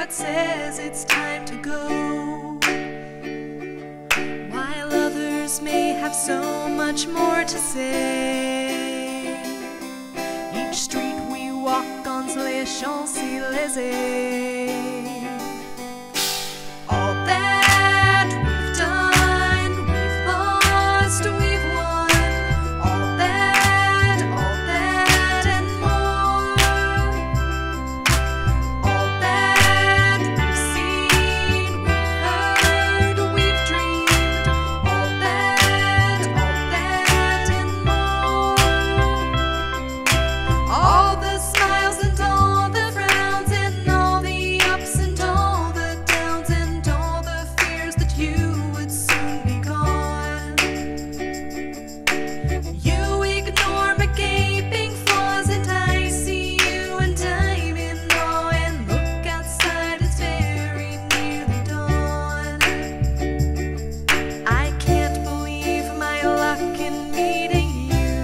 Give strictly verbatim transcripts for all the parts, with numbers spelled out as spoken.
but says it's time to go. While others may have so much more to say, each street we walk on's les Champs-Élysées. All that we've done, we've lost, we've won. All that, all that and more. All that we've seen, we've heard, we've dreamed. All that, all that and more. All the smiles and all the frowns and all the ups and all the downs and all the fears that you would soon be gone. You ignore my gaping flaws and I see you and I'm in awe, and look outside, it's very nearly dawn. I can't believe my luck in meeting you.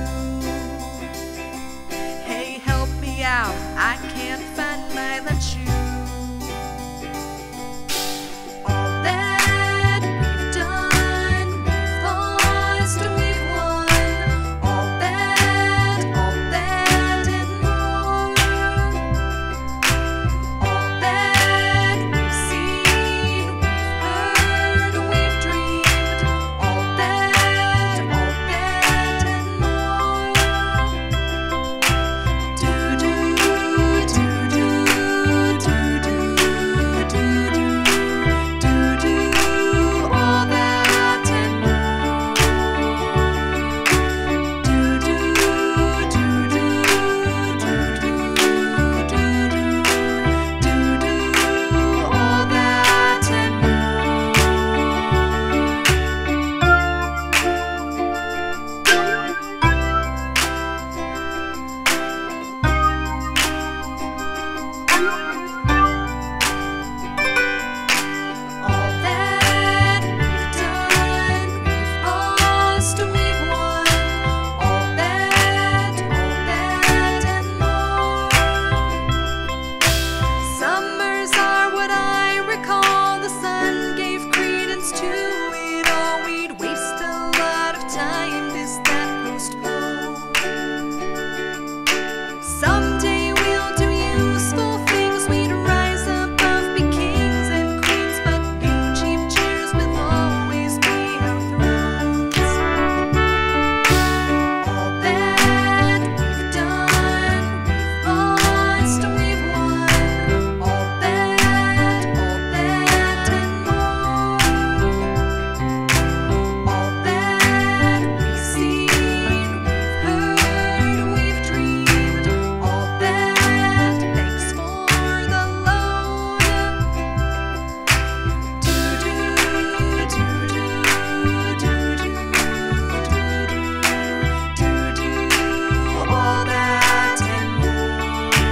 Hey, help me out, I can't find my left shoe. All that we've done, we've lost, we've won. All that, all that and more. All that we've seen, we've heard, we've dreamed. All that, all that and more. Do do do do do do do do do do all that and more. Do do do do do do do do do all that and All that we've done, we've lost, we've won. All that, all that and more. Summers are what I recall. The sun gave credence to it all. We'd waste a lot of time, this that postpone. Someday we'll do useful things. We'd rise above, be kings and queens, but new cheap chairs will always be our thrones. All that we've done, we've lost, we've won. All that, all that and more. All that we've seen, we've heard, we've dreamed. All that, thanks for the loan. Do do do do do do do do all that and more.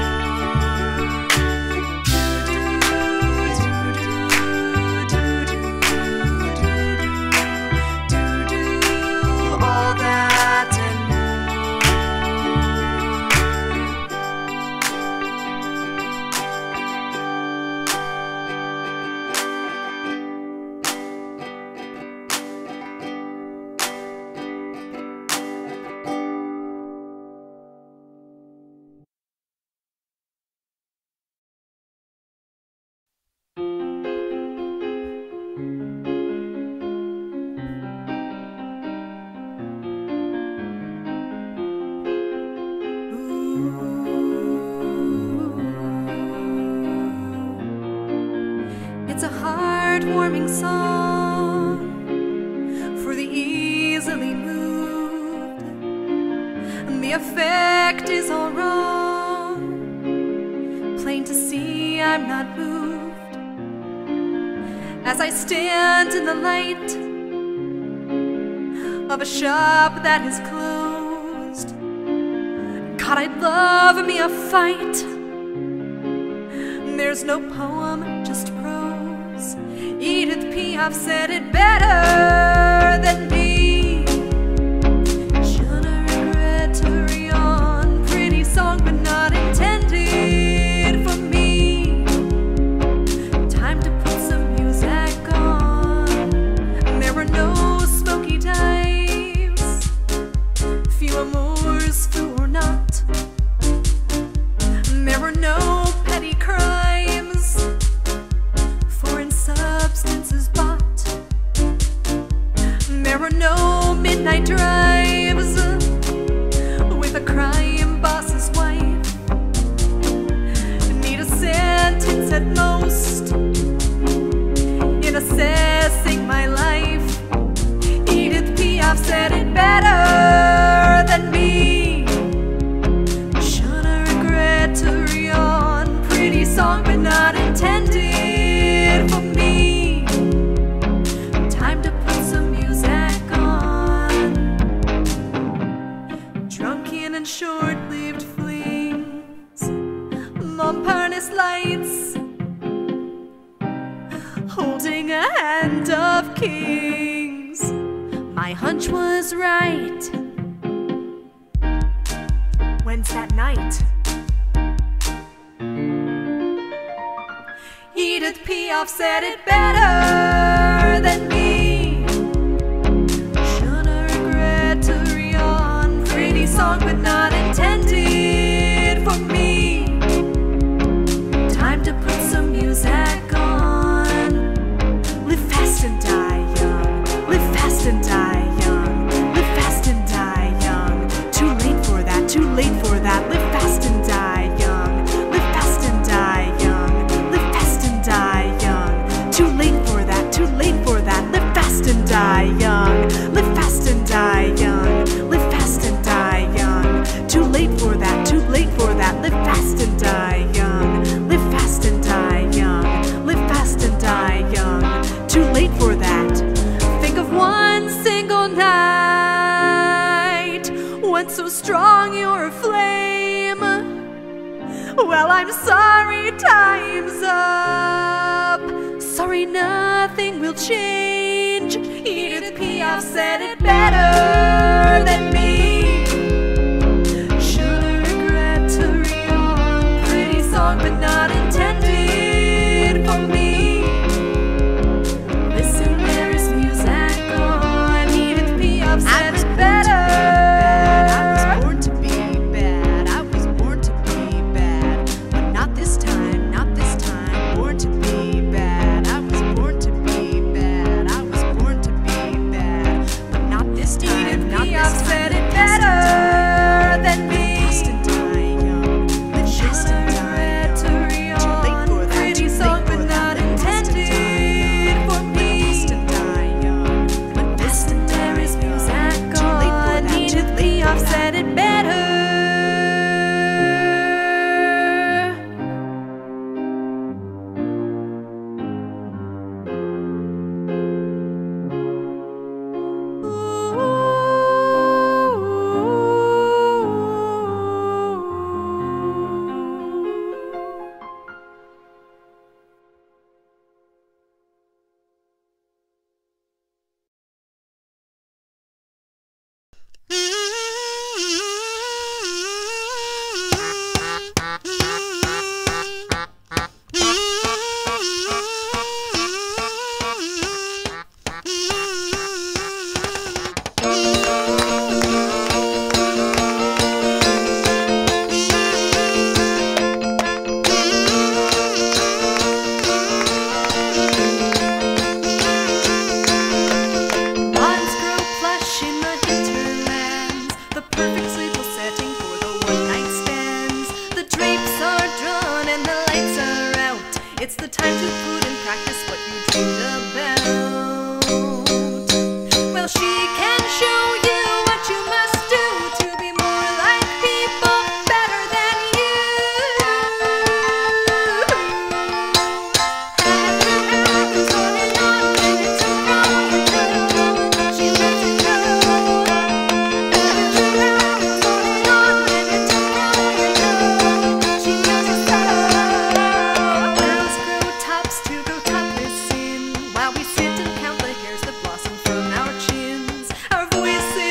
Do do do do do do do all that and It's a heartwarming song for the easily moved, and the effect is all wrong. Plain to see I'm not moved as I stand in the light of a shop that is closed. God, I'd love me a fight. There's no poem, just prose. Edith Piaf said it better than me. Je ne regrette rien. Pretty song, but not intended for me. kings. My hunch was right. When's that night? Edith Piaf said it better than me. Shouldn't regret to re-on pretty song, but not intended for me. Time to put some music on. Live fast and die young. Live fast and die young. Live fast and die young. Too late for that, too late for that. Live fast and die young. Live fast and die young. Live fast and die young. Too late for that, too late for that. Live fast and die young. Live fast and die young. Live fast and die young. Too late for that, too late for that. Live fast and die young. Live fast and die young. Live fast and die young. Too late for that. Think of one single night when so strong your flame. Well, I'm sorry, time's up. Sorry, nothing will change. Edith Piaf said it better than me. Shouldn't regret to re-on pretty song, but not intended for me. Listen, there is music on. Edith Piaf said it better. I was born to be bad. I was born to be bad. But not this time, not this time. Born to be bad. I was born to be bad. I was born to be bad. But not this time, Edith not this Piaf time. said it Live fast and better die than young. me. Live fast and die young. Live fast and die Regret to young. Too late re-on for that, pretty too song, late but for not that. Live fast and die intended young. for Live me. fast and die young. Live fast and There die is young. music Too late for on. that, too Edith late for Piaf that. said it better. Lawns grow plush in the hinterlands, the perfect sleepless setting for the one-night stands. The drapes are drawn and the lights are out. It's the time to put in practice what you dreamed about. Well, she can show you what you must do to be more like people, better than you. Happens on and on, and it's a wrong girl. She lets it go. Happens on and on, and it's a wrong girl. She lets it go. Bells grow tops to go topless in, while we sit and count the hairs that blossom from our chins. Our voices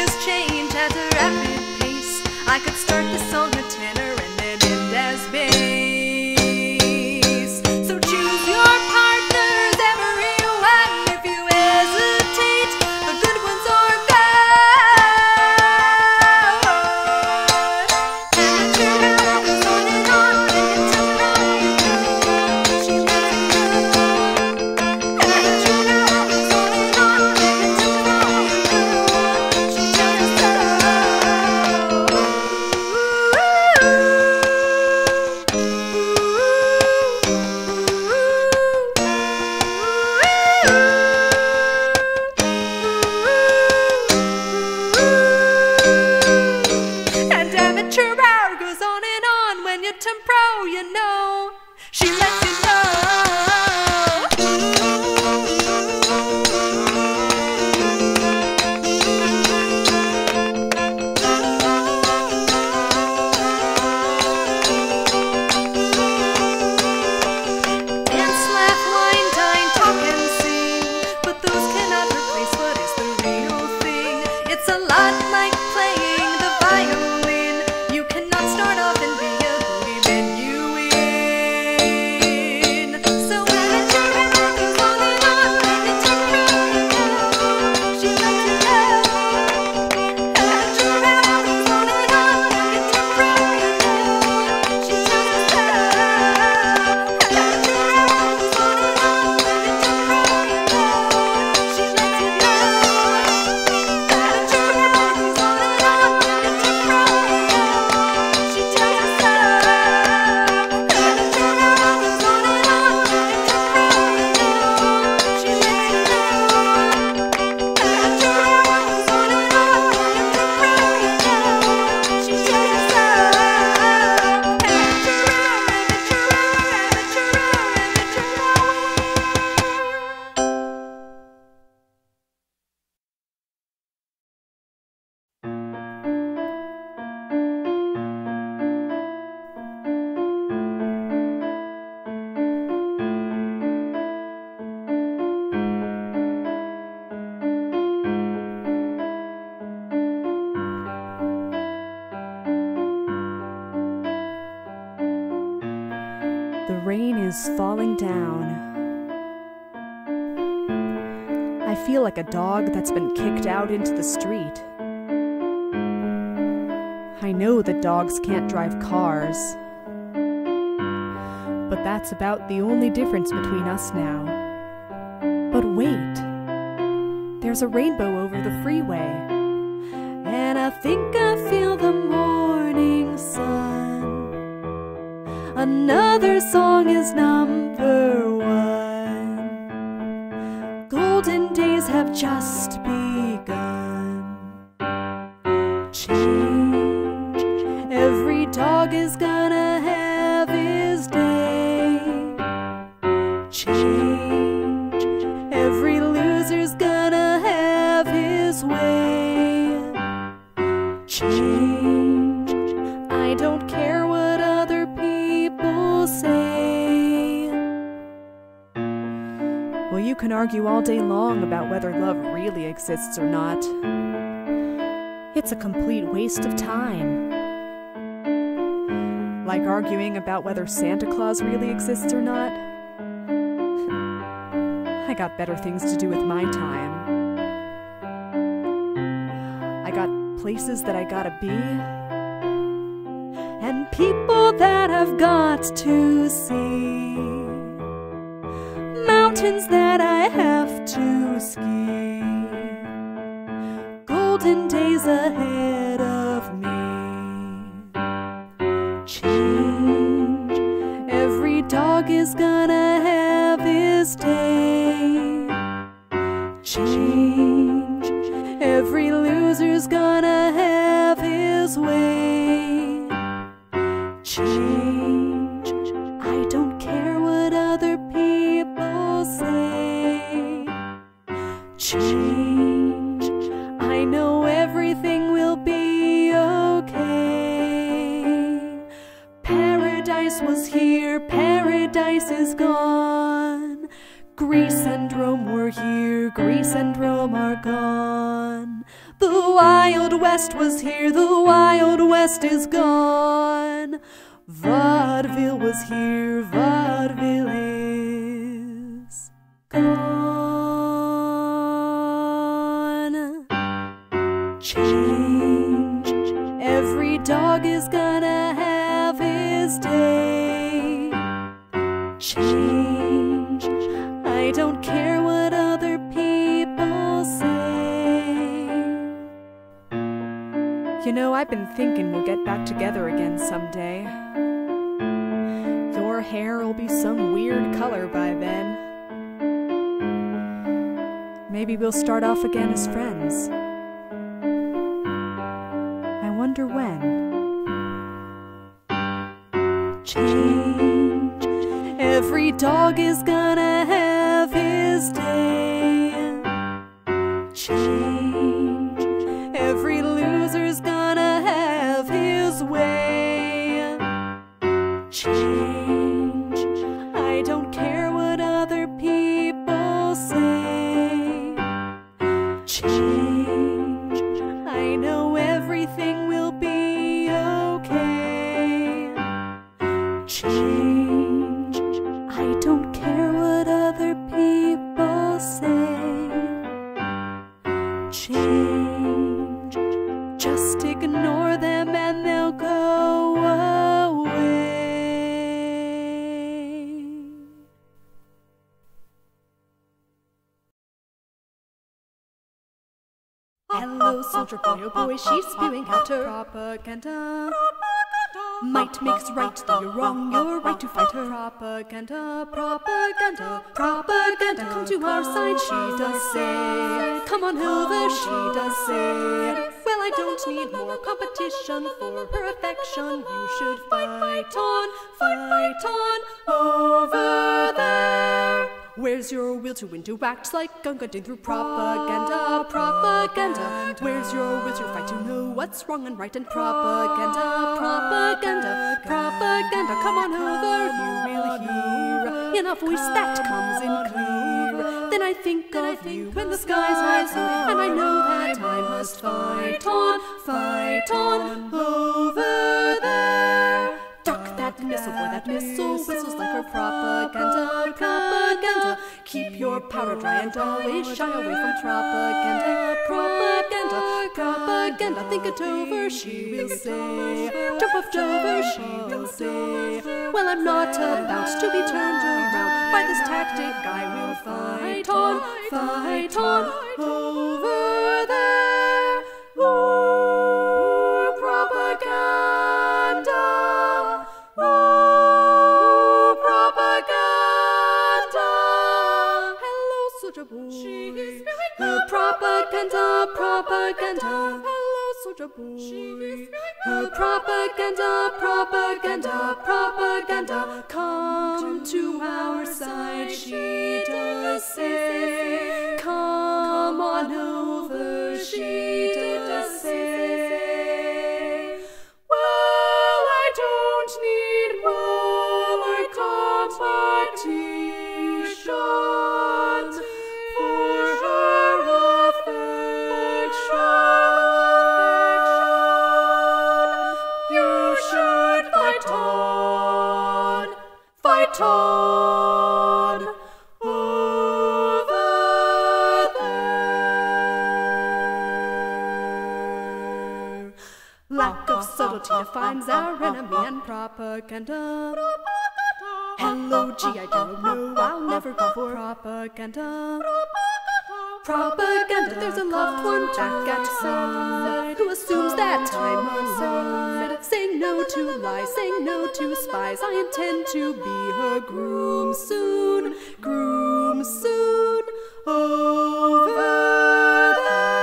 rainbows falling down. I feel like a dog that's been kicked out into the street. I know that dogs can't drive cars, but that's about the only difference between us now. But wait, there's a rainbow over the freeway, and I think I feel the morning sun. Another song is number one. Golden days have just begun. Change, every dog is gonna have his day. Change, every loser's gonna have his way. Change, I don't care what other people say. Well, you can argue all day long about whether love really exists or not. It's a complete waste of time. Like arguing about whether Santa Claus really exists or not. I got better things to do with my time. I got places that I gotta be, and people that I've got to see, mountains that I have to ski, golden days ahead of me. Change, every dog is gonna have his day. Change, every loser's gonna have his way. Change, I don't care what other people say. Change, I know everything will be okay. Paradise was here, paradise is gone. Greece and Rome were here, Greece and Rome are gone. The Wild West was here, the Wild West is gone. Vaudeville was here, vaudeville is gone. Change, every dog is gonna have his day. Change, I don't care what other people say. You know, I've been thinking we'll get back together again someday. Your hair will be some weird color by then. Maybe we'll start off again as friends. I wonder when. Change, every dog is gonna have his day. Change, every loser's gonna have his way. Change, I don't care what other people say. Change, I know everything will be okay. Change, I don't care what other people say. Change, just ignore them and they'll go away. Hello, soldier boy, oh boy, she's spewing out her propaganda. Might makes right, though you're wrong, you're right to fight her. Propaganda, propaganda, propaganda, come to our side, she does say. Come on over, she does say. Well, I don't need more competition for her affection. You should fight on, fight on, over there. Where's your will to win, to act like gungadin through propaganda, propaganda? Where's your will to fight, to know what's wrong and right, and propaganda, propaganda, propaganda? Come on over, you will hear in a voice that comes in clear. Then I think of you when the skies rise up, and I know that I must fight on, fight on, over there. Duck that that missile, boy, that missile whistles like her propaganda, propaganda. Keep your powder dry and always shy away from propaganda, propaganda, propaganda. Think it over, she will say. Jump off Dover, she will say. Well, I'm not about to be turned around by this tactic. I will fight on, fight on over there. Ooh, propaganda. Ooh, propaganda. Hello, soldier boy. She is her propaganda, propaganda. Hello, soldier boy. She is her propaganda, propaganda, propaganda. Come to our side, she does say. Come on over, she does say. Well, I don't need more competition for her affection. You should fight on, fight on over there. Lack of subtlety defines our enemy and propaganda. Hello, G I Joe, no, I'll never go for propaganda. Propaganda, there's a loved one back at home who assumes that I'm alone. Saying no to lies, saying no to spies. I intend to be her groom soon, groom soon over there.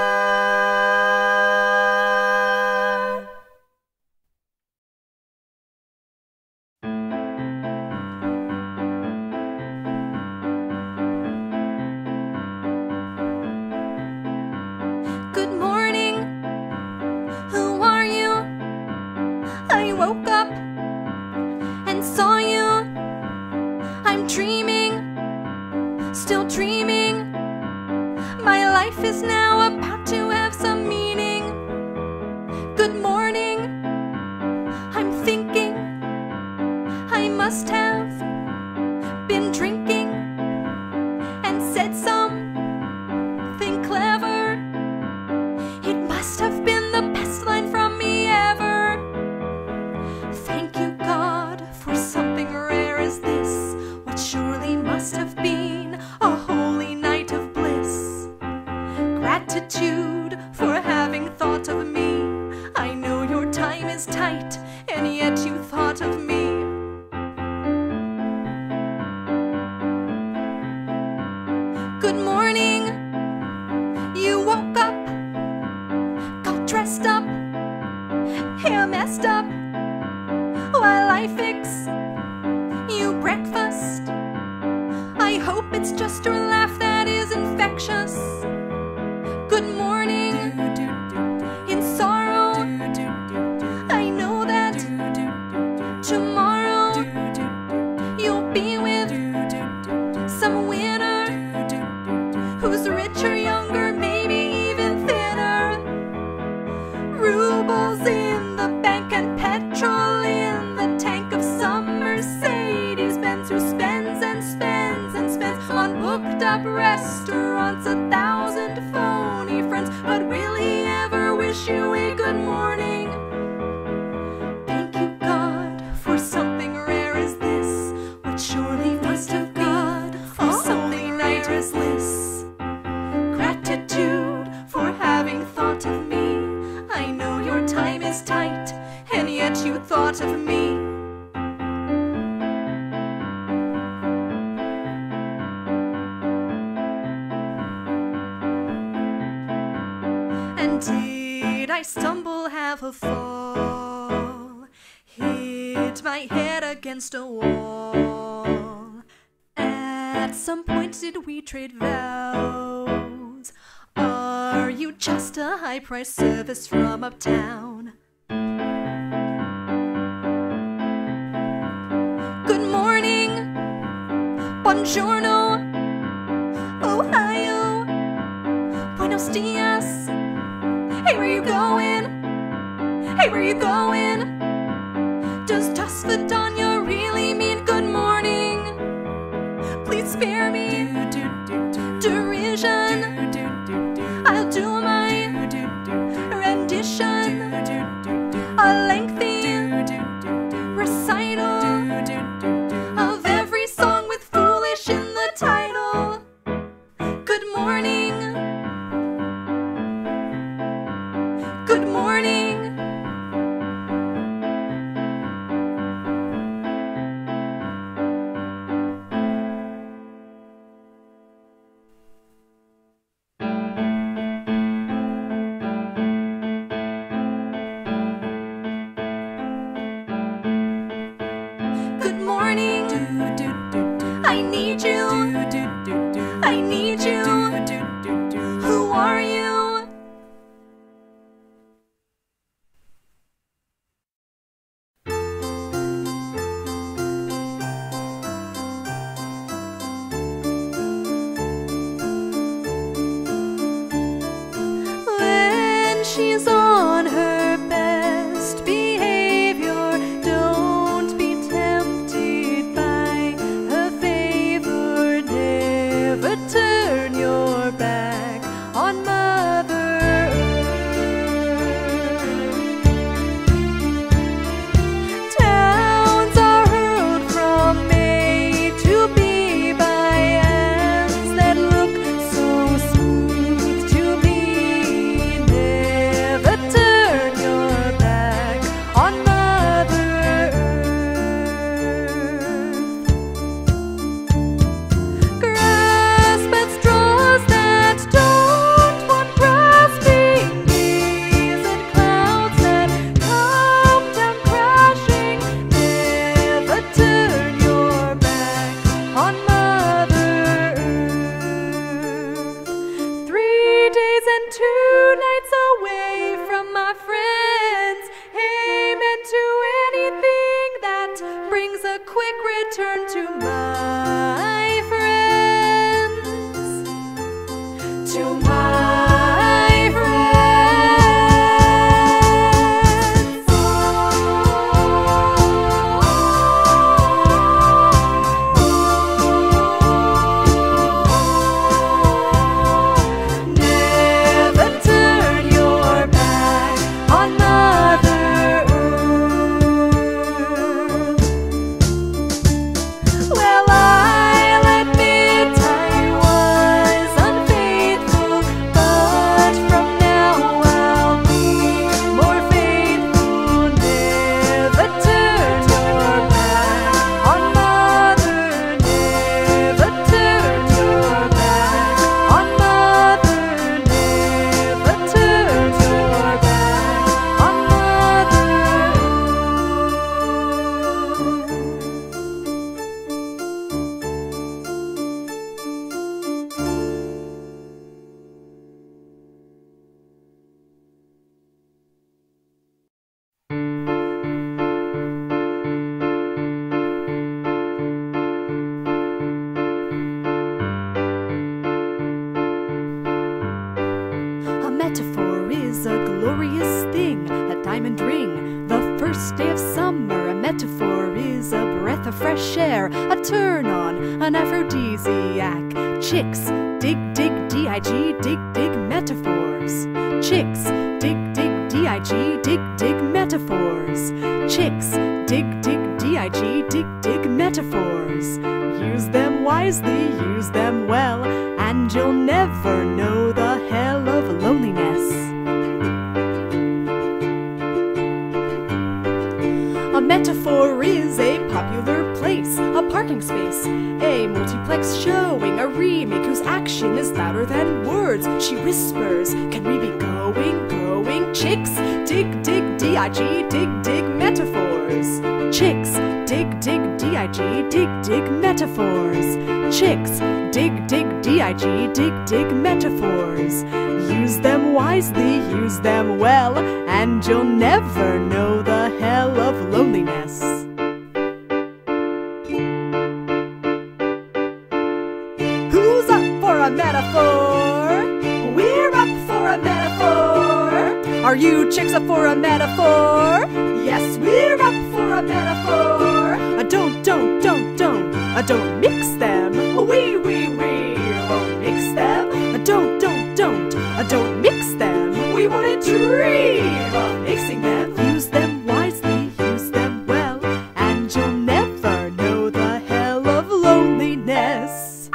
Good morning, who are you? I woke up and saw you. I'm dreaming, still dreaming. My life is now about to have some meaning. Good morning, I'm thinking I must have been drinking and said something clever. It must have been the best line from me ever. Thank you, God, for something rare as this. What surely must have been a holy night of bliss. Gratitude for having thought of me. I know your time is tight, and yet you thought of me. Good morning, you woke up, got dressed up, hair messed up, while I fix you breakfast. I hope it's just your laugh that is infectious. Good morning, in sorrow, I know that tomorrow you'll be with some winner who's richer, younger, maybe even thinner. Rubles in the bank and petrol in the tank of some Mercedes-Benz who spends and spends and spends on booked-up restaurants, a thousand phony friends. But will he ever wish you a good morning? Thank you, God, for something rare as this. What surely must have been for something night as this. Gratitude for having thought of me. I know your time is tight, and yet you thought of me. And did I stumble, have a fall, hit my head against a wall? At some point did we trade vows? Are you just a high-priced service from uptown? Good morning, buongiorno, Ohio, buenos dias. Hey, where you going? Hey, where you going? Does dust fit on your scare me. Derision, I'll do my rendition. A lengthy recital of every song with foolish in the title. Good morning, good morning. Good morning, I need you, I need you. Who are you? When she's on her best behavior, don't be tempted by her favor. Never turn your back on Mother Earth. Towns are hurled from A to B by ants that look so smooth to me. Never turn your back on Mother Earth. Grasp at straws that don't want grasping. Gaze at clouds that come down crashing. Never turn your back on Mother Earth. Three days and two nights away from my friends. Amen to anything that brings a quick return to my friends. To my friends. Never turn your back on Mother Earth. Well, I'll admit I was unfaithful, but from now I'll be more faithful. Never turn your back on Mother. Never turn your back on Mother. Never turn your back on Mother. A metaphor is a glorious thing, a diamond ring, the first day of summer. A metaphor is a breath of fresh air, a turn on, an aphrodisiac. Chicks, dig, dig, D I G, dig, dig, metaphors. Chicks, dig, dig, D I G, dig, dig, metaphors. Chicks, dig, dig, D I G, dig, dig, metaphors. Use them wisely, use them well, and you'll never know the hell of loneliness. A metaphor is a popular place, a parking space, a multiplex showing a remake whose action is louder than words. She whispers, can we be going, going? Chicks, dig, dig, D I G, dig, dig, metaphors. Chicks, dig, dig, D I G, dig, dig, metaphors. Chicks, dig, dig, D I G, dig, dig, metaphors. Use them wisely, use them well, and you'll never know the hell of loneliness. Who's up for a metaphor? We're up for a metaphor. Are you chicks up for a metaphor? Yes, we're up for a metaphor. Uh, don't, don't, don't, don't. Uh, don't mix them. Wee, wee, wee, won't mix them. Don't, don't, don't, don't mix them. We wouldn't dream of mixing them. Use them wisely, use them well, and you'll never know the hell of loneliness.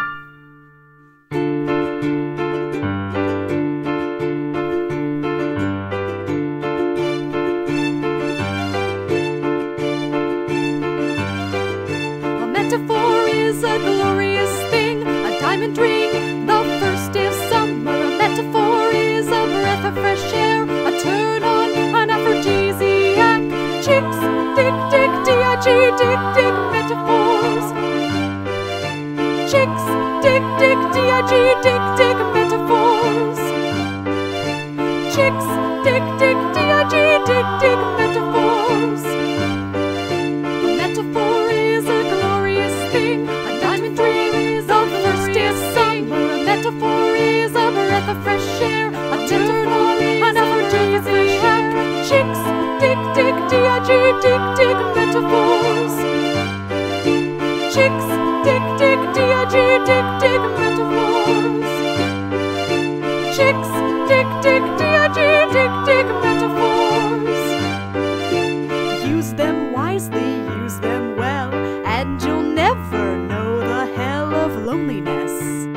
A metaphor is a glorious thing, a diamond ring, the first day of summer. A metaphor is a breath of fresh air, a turn on, an aphrodisiac. Chicks, dig, dig, dig, dig, dig, metaphors. Chicks, dig, dig, dig, dig, dig, metaphors. Chicks, dig, dig, dig, dig, dig, metaphors. A metaphor is a glorious thing, a diamond ring, the first day of summer. A metaphor is a breath of fresh air, a turn on, an aphrodisiac. Chicks, dig, dig, dig, dig, dig, metaphors. Chicks, dig, dig, dig, dig, dig, metaphors. Chicks, dig, dig, dig, dig, dig, metaphors. Use them wisely, use them well, and you'll never know the hell of loneliness.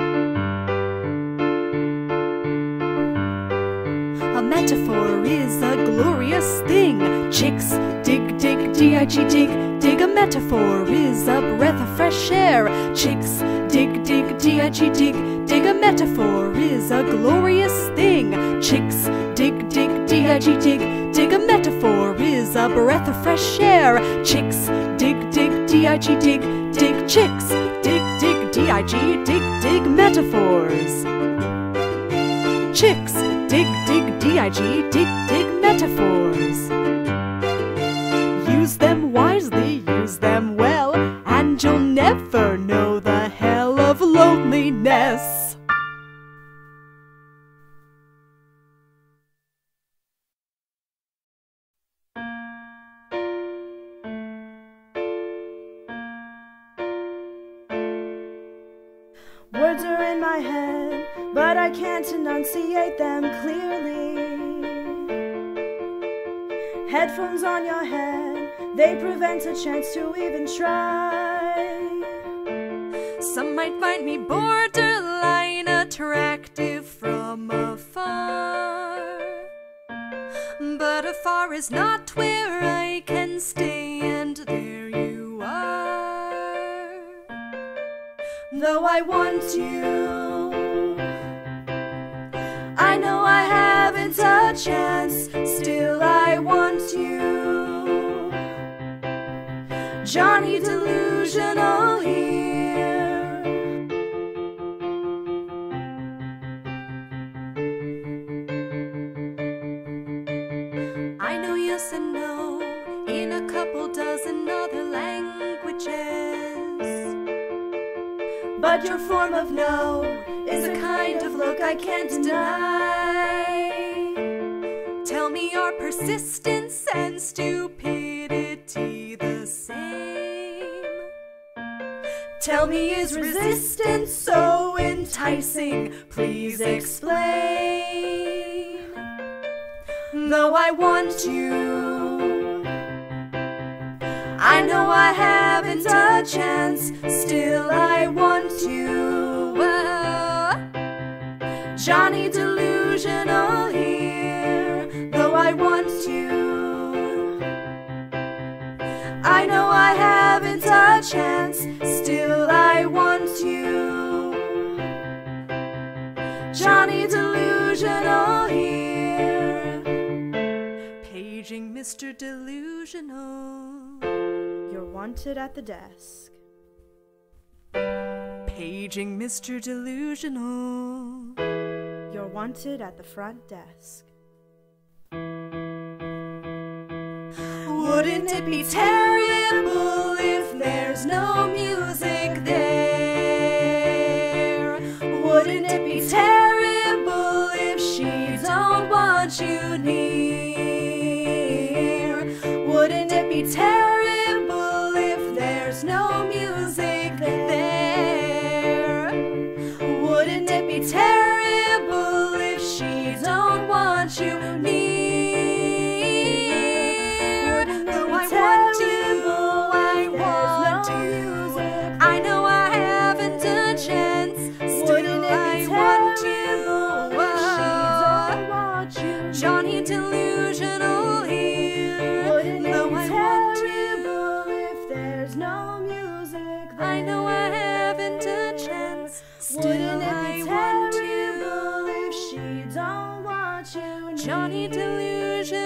A metaphor is a glorious thing. Chicks, dig, dig, dig, dig, dig. A metaphor is a breath of fresh air. Chicks, dig, dig, dig, dig, dig. A metaphor is a glorious thing. Chicks, dig, dig, dig, dig, dig. A metaphor is a breath of fresh air. Chicks, dig, dig, dig, dig, dig. Chicks, dig, dig, dig, dig, dig. Metaphors. Chicks, dig, dig, dig, dig, dig. Metaphors. Use them wisely, use them well, and you'll never know the hell of loneliness. Words are in my head, but I can't enunciate them clearly. Headphones on your head, they prevent a chance to even try. Some might find me borderline attractive from afar, but afar is not where I can stay, and there you are. Though I want you, I know I haven't a chance, still I want you. Johnny Delusional here. I know yes and no in a couple dozen other languages, but your form of no is a kind of look I can't deny. Tell me, are persistence and stupidity the same? Tell me, is resistance so enticing? Please explain. Though I want you, I know I haven't a chance, still I want you. Uh, Johnny Delusional here. Though I want you, I know I haven't a chance, still I want you. Johnny Delusional here. Paging Mister Delusional. You're wanted at the desk. Paging Mister Delusional. You're wanted at the front desk. Wouldn't it be terrible if there's no music there? Wouldn't it be terrible if she don't want you near? Wouldn't it be terrible if there's no music there? Johnny Delusion.